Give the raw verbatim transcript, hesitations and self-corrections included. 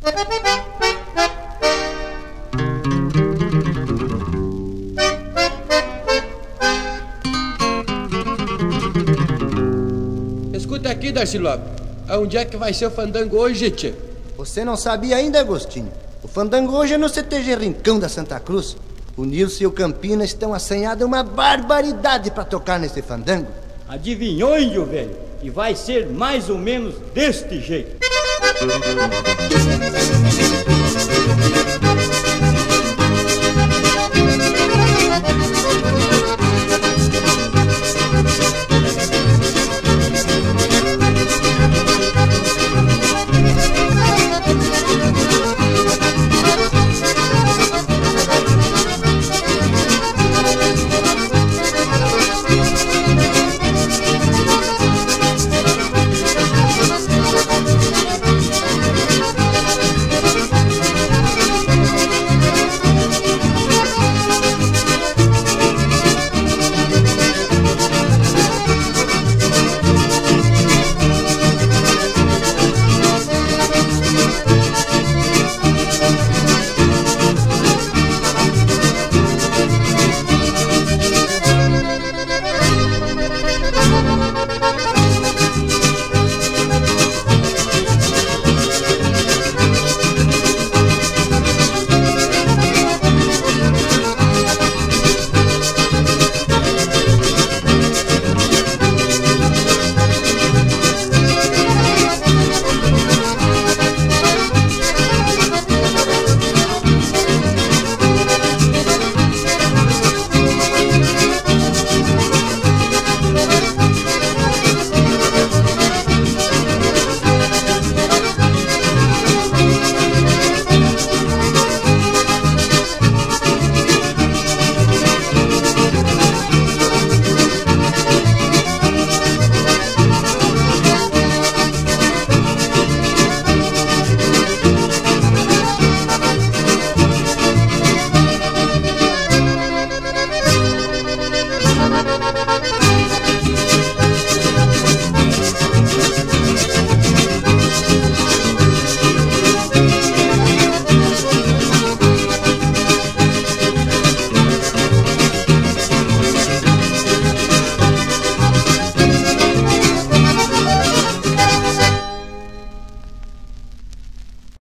Escuta aqui, Darcy Lopes. Onde é que vai ser o fandango hoje, tchê? Você não sabia ainda, Agostinho? O fandango hoje é no C T G Rincão da Santa Cruz. O Nilson e o Campina estão assanhados uma barbaridade para tocar nesse fandango. Adivinhou, índio velho? E vai ser mais ou menos deste jeito.